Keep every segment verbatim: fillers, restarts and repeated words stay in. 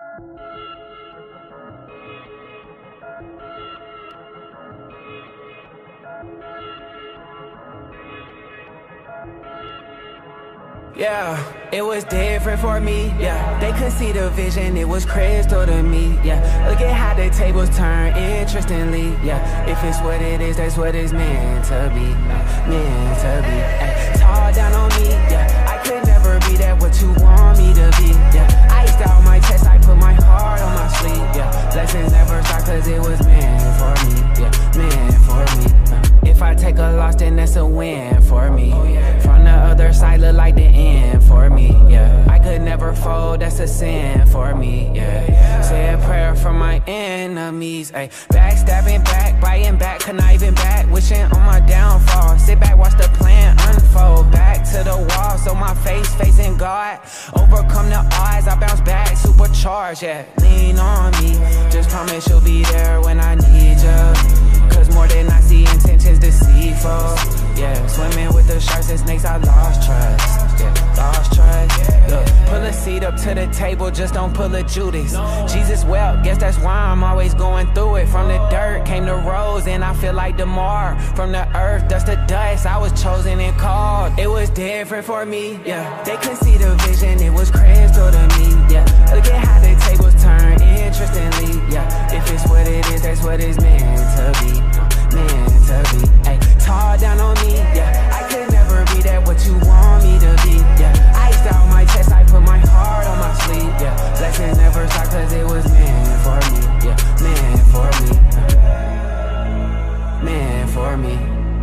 Yeah, it was different for me, yeah. They could see the vision, it was crystal to me, yeah. Look at how the tables turn, interestingly, yeah. If it's what it is, that's what it's meant to be, uh, meant to be. Ay, tall down on me, yeah. I could never be that what you want me to be, yeah. Iced out my chest, I put my heart on my sleeve, yeah. Blessings never stop cause it was meant for me, yeah. Meant for me, uh. If I take a loss, then that's a win for me. From the other side, look like the end for me, yeah. I could never fold, that's a sin for me, yeah. Say a prayer for my enemies, ayy. Backstabbing back, biting back, conniving back, wishing on my downfall. Sit back, watch the plan unfold. Back to the wall, so my face facing God. Overcome the odds, I bounce back, supercharged, yeah. Lean on me, just promise you'll be there when I need you. Cause more than I see, intentions deceitful. Yeah, swimming with the sharks and snakes, I lost trust. Yeah, lost trust. Look, pull a seat up to the table, just don't pull a Judas. Jesus wept, guess that's why I'm always going through it. From the dirt came the rose, and I feel like DeMar. From the earth, dust to dust, I was chosen and called. It was different for me, yeah. They could see the vision, it was crystal to me, yeah. Look at how the tables turn, interestingly, yeah. If it's what it is, that's what it's meant to be, uh, meant to be. Ay, tall down on me, yeah. I could never be that what you want me to be, yeah. Iced out my chest, I put my heart on my sleeve, yeah. Blessings never stop cause it was meant for me, yeah. Meant for me, uh, meant for me,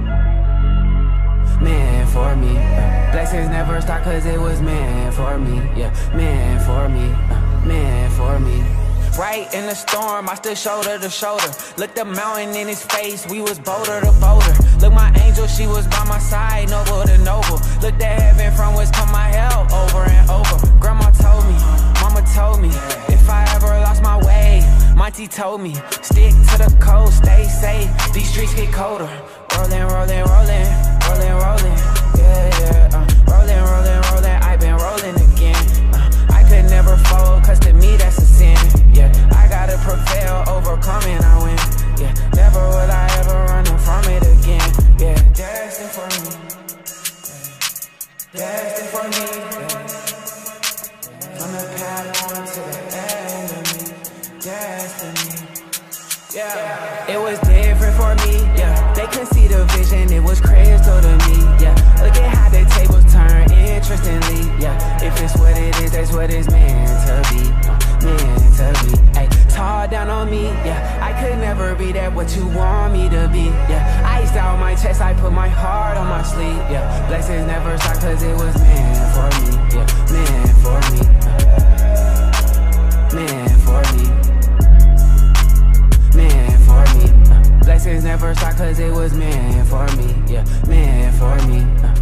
meant for me, uh, blessings never stop cause it was meant for me, yeah. Meant for me, uh, meant for me. Right in the storm, I stood shoulder to shoulder. Looked the mountain in his face, we was boulder to boulder. Look, my angel, she was by my side, noble to noble. Looked at heaven from which come my help, over and over. Grandma told me, mama told me, if I ever lost my way, Monty told me, stick to the coast, stay safe, these streets get colder. Rolling, rolling, rolling, rolling, rolling, yeah, yeah, uh, rolling, rolling, rolling, I've been rolling again. uh, I could never fold, cause to me that's a sin. Yeah, I gotta prevail, overcoming, I win. Yeah, never will I ever run from it again. Yeah, destined for me. Yeah. Destined for me. Yeah. From the path on to the end of me. Destiny. Yeah, it was different for me. Yeah, they could see the vision, it was crystal to me. Yeah, look at how the tables turn, interestingly. Yeah, if it's what it is, that's what it's meant to be. Uh, meant to be. Ay, tall down on me, yeah. I could never be that what you want me to be, yeah. Iced out my chest, I put my heart on my sleeve, yeah. Blessings never stop cause it was meant for me, yeah. Meant for me, uh, meant for me, meant for me, uh, blessings never stop cause it was meant for me, yeah. Meant for me, uh.